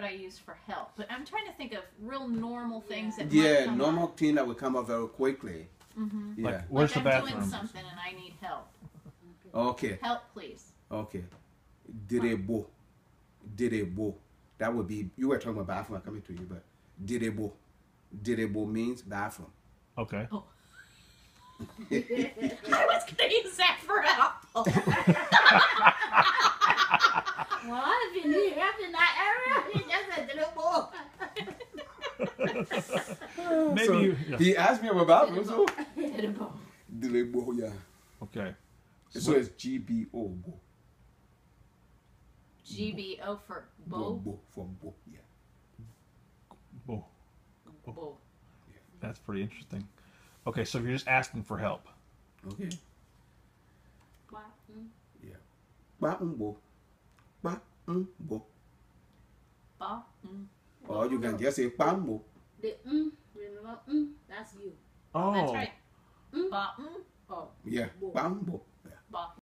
I use for help, but I'm trying to think of real normal things that Yeah, might come normal up. thing that will come up very quickly. Mm-hmm. Yeah. Like, where's like the I'm bathroom? doing something and I need help. Okay. Help, please. Okay. Direbo. Direbo. That would be, you were talking about bathroom, I'm coming to you, but direbo. Direbo means bathroom. Okay. Oh. I was going to use that for help. Well, if you need help in that area, you just a little more. Maybe So, you. Yeah. he asked me about bathroom, so. Little Direbo, yeah. Okay. So it's GBO. Bo. GBO for Bo, bo. bo, for bo, yeah. Bo. Bo. That's pretty interesting. Okay, so you're just asking for help. Okay. more. Yeah. Ba bo. Ba bo. Ba. Or you can just say bambo. The remember that's you. Oh. That's right. Mm. Ba. Oh, Yeah, bo. bambo. Ba.